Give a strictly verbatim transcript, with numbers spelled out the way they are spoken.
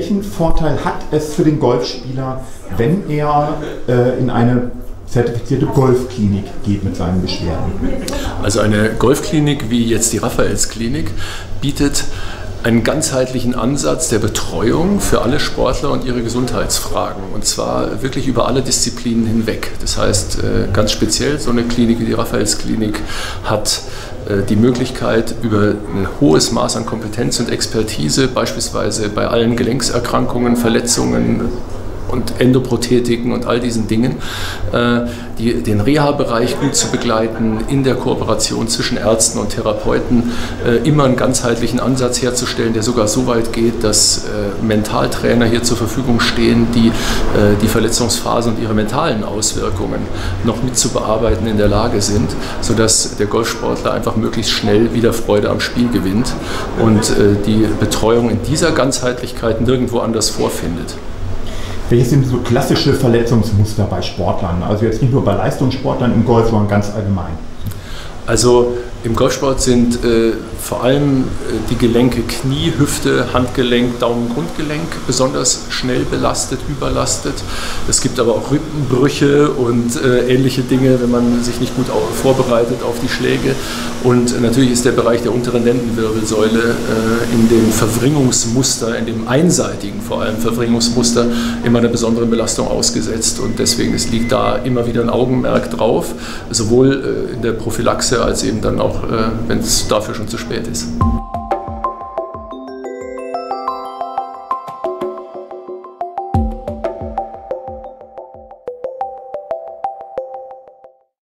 welchen Vorteil hat es für den Golfspieler, wenn er äh, in eine zertifizierte Golfklinik geht mit seinen Beschwerden? Also eine Golfklinik wie jetzt die Raphaels-Klinik bietet einen ganzheitlichen Ansatz der Betreuung für alle Sportler und ihre Gesundheitsfragen, und zwar wirklich über alle Disziplinen hinweg. Das heißt, ganz speziell so eine Klinik wie die Raphaels-Klinik hat die Möglichkeit, über ein hohes Maß an Kompetenz und Expertise, beispielsweise bei allen Gelenkserkrankungen, Verletzungen und Endoprothetiken und all diesen Dingen, äh, die, den Reha-Bereich gut zu begleiten, in der Kooperation zwischen Ärzten und Therapeuten äh, immer einen ganzheitlichen Ansatz herzustellen, der sogar so weit geht, dass äh, Mentaltrainer hier zur Verfügung stehen, die äh, die Verletzungsphase und ihre mentalen Auswirkungen noch mit zu bearbeiten in der Lage sind, sodass der Golfsportler einfach möglichst schnell wieder Freude am Spiel gewinnt und äh, die Betreuung in dieser Ganzheitlichkeit nirgendwo anders vorfindet. Welches sind so klassische Verletzungsmuster bei Sportlern? Also jetzt nicht nur bei Leistungssportlern im Golf, sondern ganz allgemein. Also im Golfsport sind äh, vor allem äh, die Gelenke Knie, Hüfte, Handgelenk, Daumen, Grundgelenk besonders schnell belastet, überlastet. Es gibt aber auch Rippenbrüche und äh, ähnliche Dinge, wenn man sich nicht gut auf, vorbereitet auf die Schläge. Und natürlich ist der Bereich der unteren Lendenwirbelsäule äh, in dem Verwringungsmuster, in dem einseitigen vor allem Verwringungsmuster, immer einer besonderen Belastung ausgesetzt. Und deswegen es liegt da immer wieder ein Augenmerk drauf, sowohl äh, in der Prophylaxe als eben dann auch, äh, wenn es dafür schon zu spät ist.